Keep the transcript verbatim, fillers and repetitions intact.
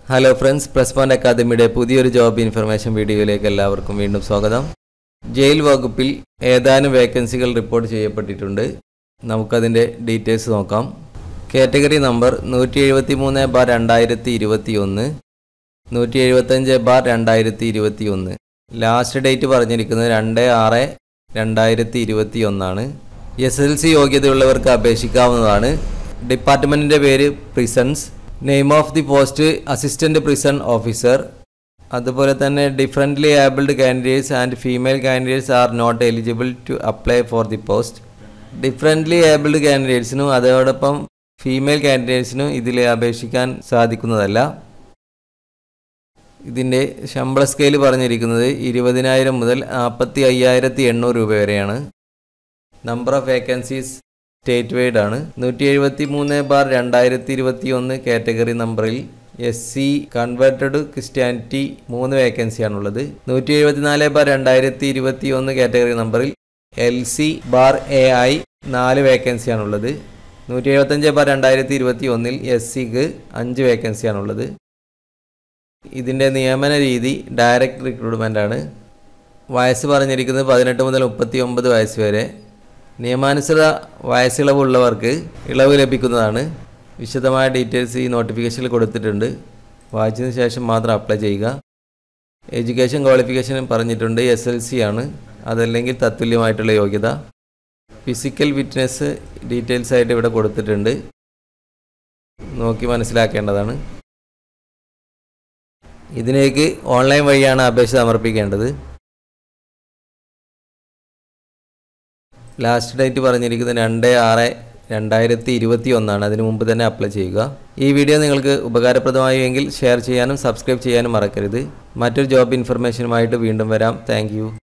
Hello friends, plus one അക്കാദമിയുടെ പുതിയൊരു job information വീഡിയോയിലേക്ക് എല്ലാവർക്കും വീണ്ടും സ്വാഗതം. ജയിൽ വകുപ്പിൽ ഏതാനും വേക്കൻസികൾ റിപ്പോർട്ട് ചെയ്യപ്പെട്ടിട്ടുണ്ട്. നമുക്കതിൻ്റെ ഡീറ്റെയിൽസ് നോക്കാം. കാറ്റഗറി നമ്പർ നൂറ്റി എഴുപത്തി മൂന്ന് ബാർ രണ്ടായിരത്തി ഇരുപത്തി ഒന്ന്, നൂറ്റി എഴുപത്തഞ്ച് ബാർ രണ്ടായിരത്തി ഇരുപത്തി ഒന്ന്. ലാസ്റ്റ് ഡേറ്റ് പറഞ്ഞിരിക്കുന്നത് രണ്ട് ആറ് രണ്ടായിരത്തി ഇരുപത്തി ഒന്നാണ്. എസ് എൽ സി യോഗ്യതയുള്ളവർക്ക് അപേക്ഷിക്കാവുന്നതാണ്. ഡിപ്പാർട്ട്മെൻറ്റിൻ്റെ പേര് prisons. Name of the post assistant prison officer. അതുപോലെ തന്നെ differently abled candidates and female candidates are not eligible to apply for the post. Differently abled കാൻഡിഡേറ്റ്സിനും അതോടൊപ്പം ഫീമെയിൽ കാൻഡിഡേറ്റ്സിനും ഇതിൽ അപേക്ഷിക്കാൻ സാധിക്കുന്നതല്ല. ഇതിൻ്റെ ശമ്പള സ്കെയിൽ പറഞ്ഞിരിക്കുന്നത് ഇരുപതിനായിരം മുതൽ നാൽപ്പത്തി അയ്യായിരത്തി എണ്ണൂറ് രൂപ വരെയാണ്. Number of vacancies state wide ആണ്. നൂറ്റി എഴുപത്തി മൂന്ന് ബാർ രണ്ടായിരത്തി ഇരുപത്തി ഒന്ന് കാറ്റഗറി നമ്പറിൽ എസ് സി കൺവേർട്ടഡ് ക്രിസ്ത്യാനിറ്റി മൂന്ന് വേക്കൻസിയാണുള്ളത്. നൂറ്റി എഴുപത്തി നാല് ബാർ രണ്ടായിരത്തി ഇരുപത്തി ഒന്ന് കാറ്റഗറി നമ്പറിൽ L C bar A I നാല് വേക്കൻസിയാണുള്ളത്. നൂറ്റി എഴുപത്തഞ്ച് ബാർ രണ്ടായിരത്തി ഇരുപത്തി ഒന്നിൽ എസ് സിക്ക് അഞ്ച് വേക്കൻസിയാണുള്ളത്. ഇതിൻ്റെ നിയമന രീതി ഡയറക്റ്റ് റിക്രൂട്ട്മെൻ്റ് ആണ്. വയസ്സ് പറഞ്ഞിരിക്കുന്നത് പതിനെട്ട് മുതൽ മുപ്പത്തി ഒമ്പത് വയസ്സ് വരെ. നിയമാനുസൃത വയസ്സിളവുള്ളവർക്ക് ഇളവ് ലഭിക്കുന്നതാണ്. വിശദമായ ഡീറ്റെയിൽസ് ഈ നോട്ടിഫിക്കേഷനിൽ കൊടുത്തിട്ടുണ്ട്. വായിച്ചതിന് ശേഷം മാത്രം അപ്ലൈ ചെയ്യുക. എഡ്യൂക്കേഷൻ ക്വാളിഫിക്കേഷൻ പറഞ്ഞിട്ടുണ്ട്, എസ് എൽ സി ആണ്, അതല്ലെങ്കിൽ തത്തുല്യമായിട്ടുള്ള യോഗ്യത. ഫിസിക്കൽ ഫിറ്റ്നസ് ഡീറ്റെയിൽസ് ആയിട്ട് ഇവിടെ കൊടുത്തിട്ടുണ്ട്, നോക്കി മനസ്സിലാക്കേണ്ടതാണ്. ഇതിലേക്ക് ഓൺലൈൻ വഴിയാണ് അപേക്ഷ സമർപ്പിക്കേണ്ടത്. ലാസ്റ്റ് ഡേറ്റ് പറഞ്ഞിരിക്കുന്നത് രണ്ട് ആറ് രണ്ടായിരത്തി ഇരുപത്തി ഒന്നാണ്. അതിനു മുമ്പ് തന്നെ അപ്ലൈ ചെയ്യുക. ഈ വീഡിയോ നിങ്ങൾക്ക് ഉപകാരപ്രദമായെങ്കിൽ ഷെയർ ചെയ്യാനും സബ്സ്ക്രൈബ് ചെയ്യാനും മറക്കരുത്. മറ്റൊരു ജോബ് ഇൻഫർമേഷനുമായിട്ട് വീണ്ടും വരാം. താങ്ക്